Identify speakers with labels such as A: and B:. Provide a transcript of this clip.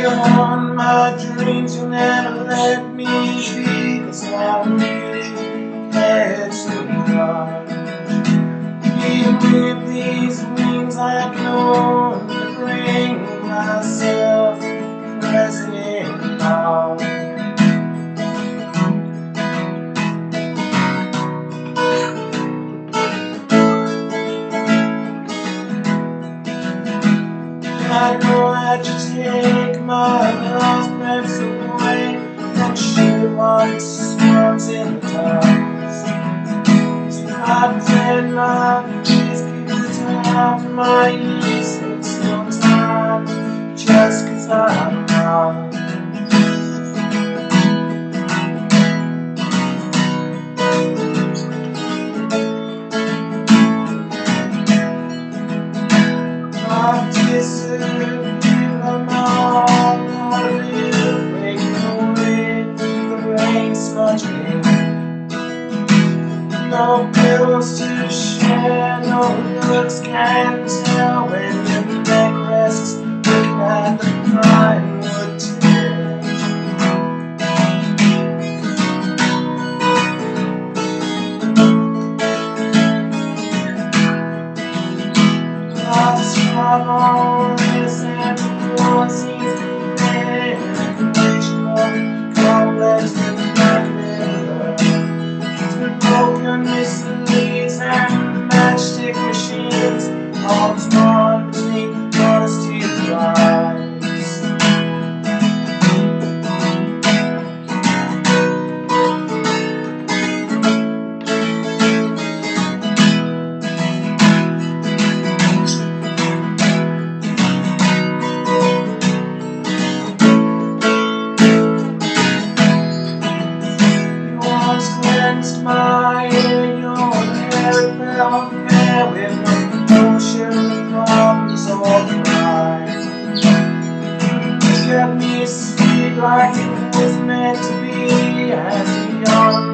A: on my dreams, you'll never let me be, 'cause I really care too much. Even with these wings I can only bring myself present in love. I know that you take my last breaths away, and she wants in the dust. So I pretend my face keeps the time for my use, it's no time just 'cause I'm lost. I disappear. I'm all of you, breaking away, the rain smudging. No pills to share, no looks can tell when your neck rests, looking at the pine wood tears. I describe all this and everyone seems to be there. Complex with black mirror. Through broken misleads and matchstick machines, all is gone beneath honesty of lies. My ear, your hair fell fair with no ocean problems or crime. You kept me sweet like it was meant to be, and beyond